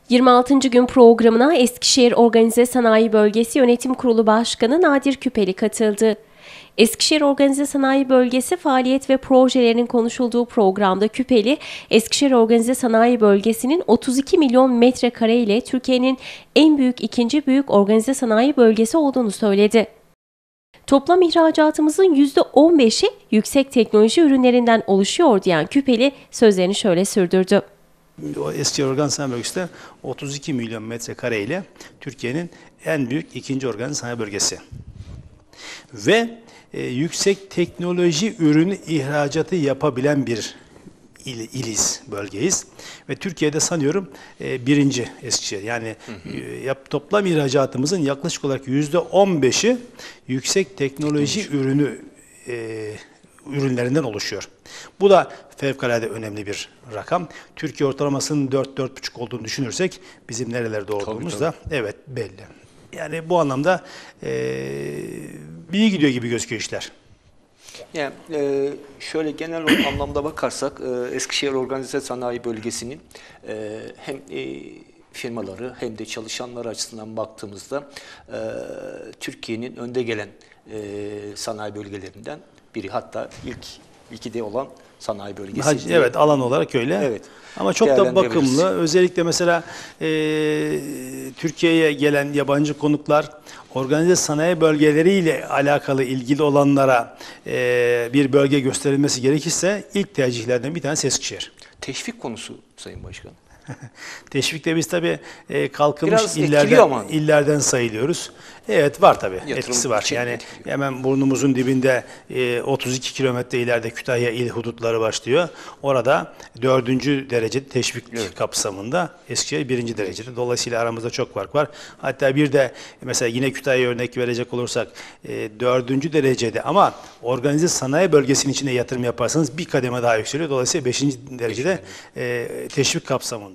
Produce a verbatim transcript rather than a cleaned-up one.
yirmi altıncı gün programına Eskişehir Organize Sanayi Bölgesi Yönetim Kurulu Başkanı Nadir Küpeli katıldı. Eskişehir Organize Sanayi Bölgesi faaliyet ve projelerinin konuşulduğu programda Küpeli, Eskişehir Organize Sanayi Bölgesi'nin otuz iki milyon metrekare ile Türkiye'nin en büyük ikinci büyük organize sanayi bölgesi olduğunu söyledi. Toplam ihracatımızın yüzde on beşi yüksek teknoloji ürünlerinden oluşuyor diyen Küpeli sözlerini şöyle sürdürdü. Eskişehir Organize Sanayi Bölgesi de otuz iki milyon metrekare ile Türkiye'nin en büyük ikinci organize sanayi bölgesi. Ve e, yüksek teknoloji ürünü ihracatı yapabilen bir il, iliz, bölgeyiz. Ve Türkiye'de sanıyorum e, birinci Eskişehir. Yani hı hı. E, yap, toplam ihracatımızın yaklaşık olarak yüzde on beşi yüksek teknoloji Teknoloji. ürünü e, ürünlerinden oluşuyor. Bu da fevkalade önemli bir rakam. Türkiye ortalamasının dört dört buçuk olduğunu düşünürsek bizim nerelerde olduğumuz da evet belli. Yani bu anlamda e, iyi gidiyor gibi gözüküyor işler. Yani e, şöyle genel anlamda bakarsak e, Eskişehir Organize Sanayi Bölgesi'nin e, hem e, firmaları hem de çalışanlar açısından baktığımızda e, Türkiye'nin önde gelen e, sanayi bölgelerinden biri, hatta ilk ikide olan sanayi bölgesi. Evet, alan olarak öyle. Evet. Ama çok da bakımlı. Özellikle mesela e, Türkiye'ye gelen yabancı konuklar organize sanayi bölgeleriyle alakalı ilgili olanlara e, bir bölge gösterilmesi gerekirse ilk tercihlerden bir tanesi Eskişehir. Teşvik konusu Sayın Başkan. Teşvikte biz tabii e, kalkınmış illerden, illerden sayılıyoruz. Evet, var tabii. Yatırım etkisi var. Yani etkiliyor. Hemen burnumuzun dibinde e, otuz iki kilometre ileride Kütahya il hudutları başlıyor. Orada dördüncü derece teşvik evet. kapsamında, Eskişehir birinci derecede. Dolayısıyla aramızda çok fark var. Hatta bir de mesela yine Kütahya'ya örnek verecek olursak e, dördüncü derecede ama organize sanayi bölgesinin içinde yatırım yaparsanız bir kademe daha yükseliyor. Dolayısıyla beşinci derecede e, teşvik kapsamında.